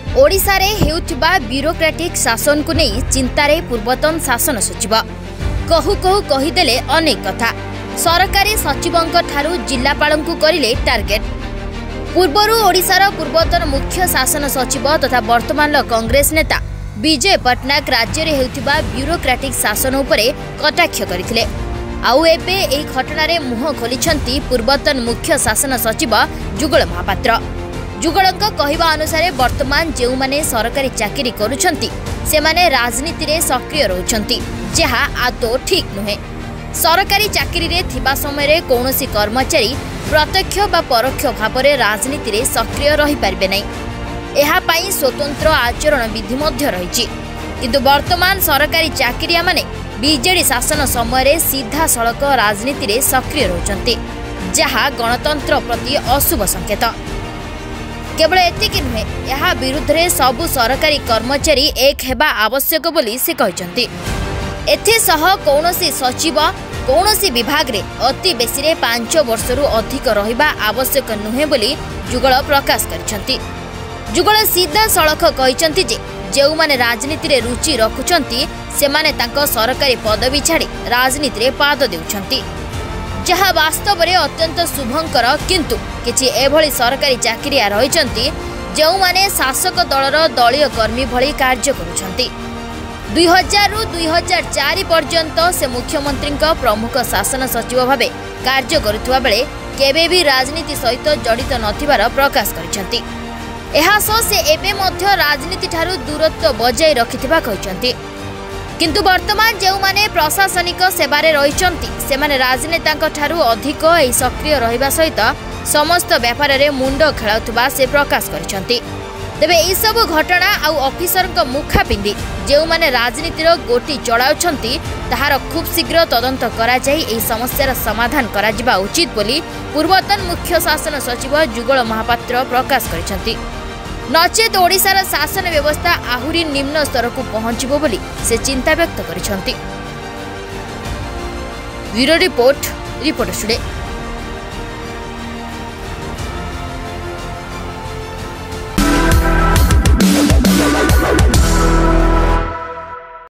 ओडिशा रे हेउथिबा ब्यूरोक्रेटिक शासन को नहीं चिंतारे पूर्वतन शासन सचिव कहू कहू कहीदेले अनेक कथा। सरकारी सचिवंक ठारू जिल्लापालंकु करिले टार्गेट। पूर्वरु ओडिशार पूर्वतन मुख्य शासन सचिव तथा वर्तमान कांग्रेस नेता विजय पट्टनायक राज्य रे हेउथिबा ब्यूरोक्रेटिक शासन उपरे कटाक्ष करथिले। आउ एबे एही घटनारे मुह खोलिछंती पूर्वतन मुख्य शासन सचिव जुगल महापात्र। जुगलंक कहवा अनुसार वर्तमान जो माने सरकारी चाकरी करुछंती सेमाने राजनीति रे सक्रिय रहउछंती, जहा आदौ ठीक नुहे। सरकारी चाकरी रे थिबा समय रे कौनसी कर्मचारी प्रत्यक्ष बा परोक्ष भाव रे राजनीति रे सक्रिय रही पारबे नै। एहा पई स्वतंत्र आचरण विधि मध्य रहिछि, किंतु वर्तमान सरकारी चाकरिया माने बीजेडी शासन समय रे सीधा सड़क राजनीति रे सक्रिय रहउछंती, जहा गणतंत्र प्रति अशुभ संकेत। केवल एतिक नुहे, यह विरुद्ध रे सबु सरकारी कर्मचारी एक हेबा आवश्यक बोली से कहते। एथिसह कौनसी सचिव कौनसी विभाग रे अति बेसी रे 5 वर्षरु अधिक रहिबा आवश्यक नुहे बोली जुगल प्रकाश करछंती। जुगल सीधा सड़क कहते जे जो माने राजनीति रे रुचि रखुछंती सेमाने तांको सरकारी पदवी छाड़ी राजनीति रे पाद देउछंती, जहा वास्तव में अत्यंत शुभंकर। किंतु किछि एभली सरकारी चाकरिया रहिछंती जो माने शासक दलर दलीय कर्मी भली कार्य करुछंती। 2000 रु 2004 पर्यंत से मुख्यमंत्री प्रमुख शासन सचिव भावे कार्य करुवा बेले केबे भी राजनीति सहित जड़ित नथिबार प्रकाश करिछंती। एहासो से एबे मध्य राजनीति ठारू दूरत्व बजाय रखिथिबा कहिछंती। किंतु वर्तमान जो माने प्रशासनिक सेवारे रहिछंती सेमाने राजनेतांक ठारू अधिक एही सक्रिय रहिबा सहित समस्त व्यापार रे मुंड खेलाउथबा से प्रकाश करिछंती। तेबे एही सब घटना आउ ऑफिसरक मुखा पिंदी जो माने राजनीतिर गोटी चलाउछंती ताहार खूब शीघ्र तदंत करा जाई एही समस्यार समाधान करा जिबा उचित बोली पूर्वतन मुख्य शासन सचिव जुगल महापात्र प्रकाश करिछंती। नचेत ओडिशार शासन व्यवस्था आहुरी निम्न स्तर को पहुंचबो बोली से चिंता व्यक्त करिछंती। Bureau report today.